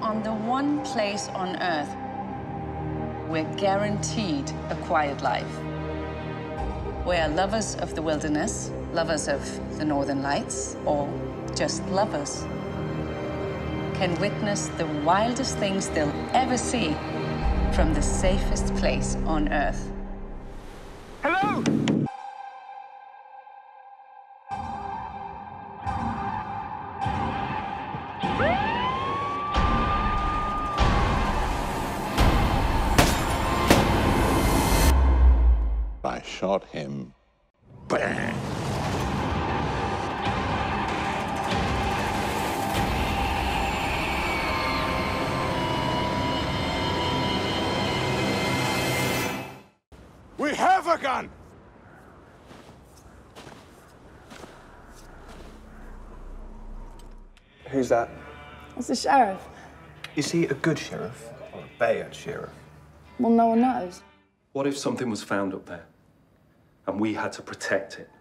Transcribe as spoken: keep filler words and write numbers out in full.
on the one place on Earth we're guaranteed a quiet life, where lovers of the wilderness, lovers of the Northern Lights, or just lovers, can witness the wildest things they'll ever see from the safest place on Earth. Hello! I shot him. Bang! We have a gun! Who's that? It's the sheriff. Is he a good sheriff or a bad sheriff? Well, no one knows. What if something was found up there and we had to protect it?